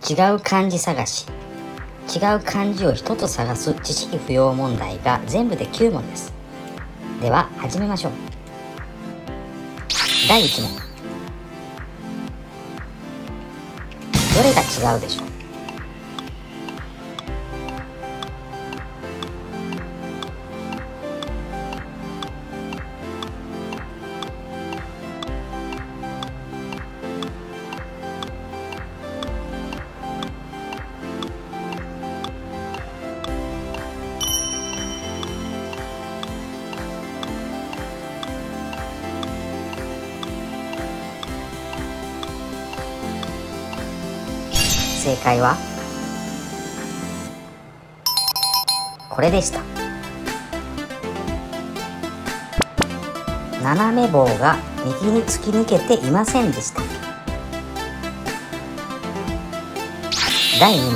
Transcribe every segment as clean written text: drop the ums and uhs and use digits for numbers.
違う漢字探し。違う漢字を一つ探す知識不要問題が全部で9問です。では始めましょう。第1問。どれが違うでしょう？正解はこれでした。斜め棒が右に突き抜けていませんでした。第2問。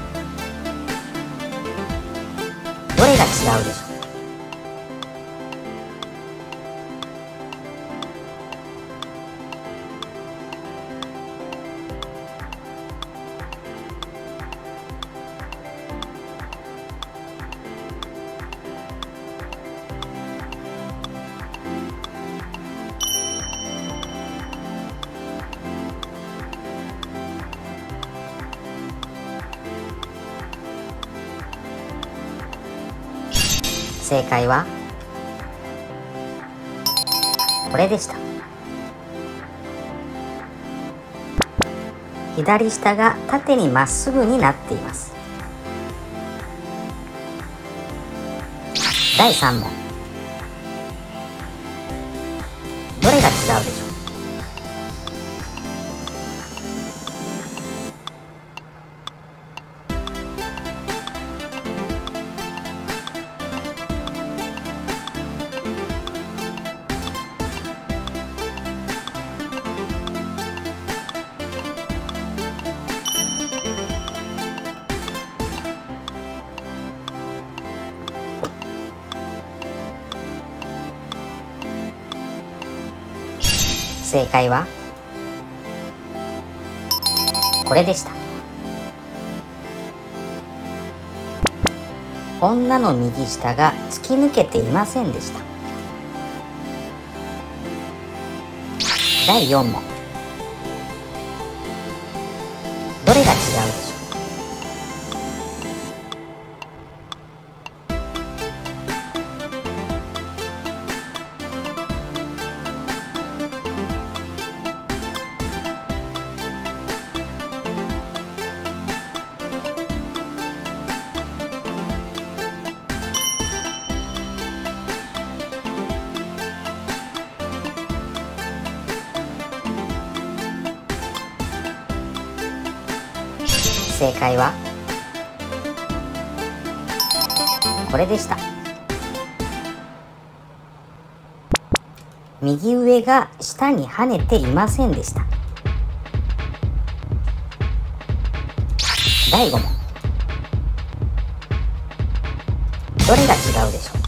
どれが違うでしょう？正解はこれでした。左下が縦にまっすぐになっています。第3問。どれが違うでしょう？正解はこれでした。女の右下が突き抜けていませんでした。第4問。どれが違うでしょう？正解はこれでした。右上が下に跳ねていませんでした。第5問。どれが違うでしょう？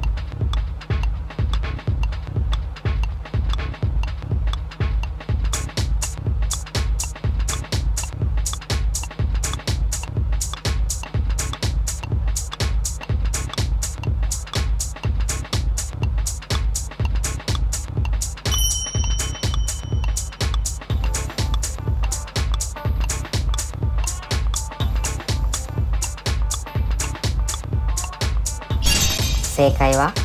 正解は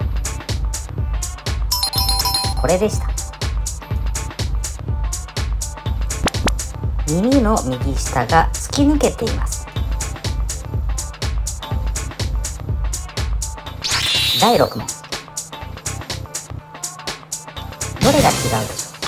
これでした。耳の右下が突き抜けています。第6問。どれが違うでしょう？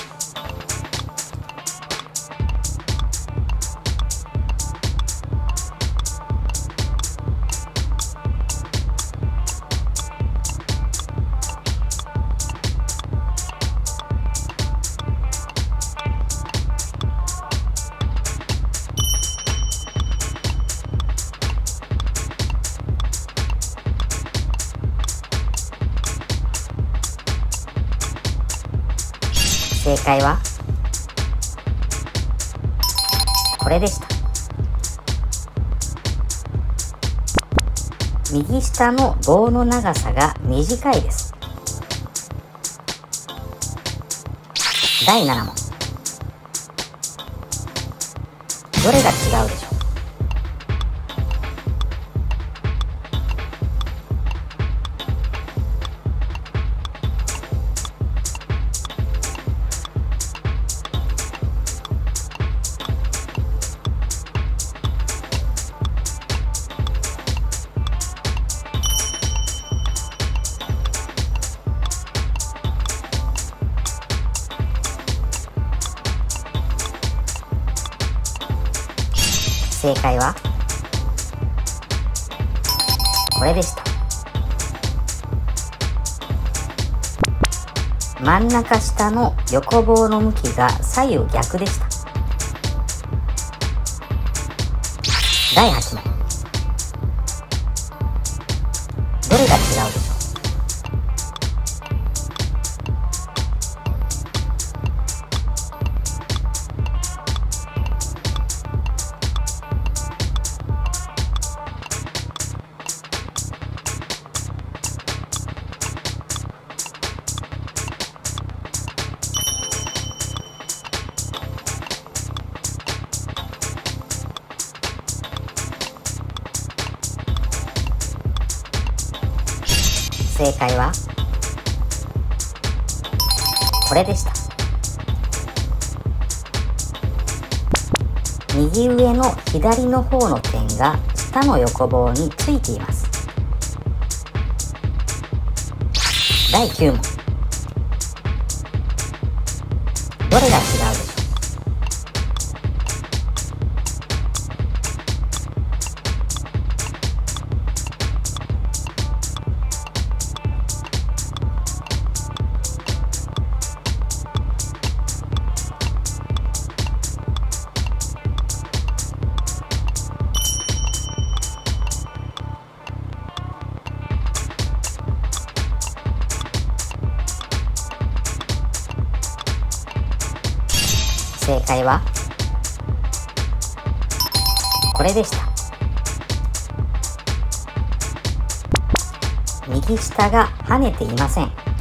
正解はこれでした。 右下の棒の長さが短いです。第7問。どれが違うでしょう？正解はこれでした。真ん中下の横棒の向きが左右逆でした。第8問。どれが違うでしょう？正解はこれでした。右上の左の方の点が下の横棒についています。第9問。どれが違うでしょう？正解はこれでした。右下が跳ねていません。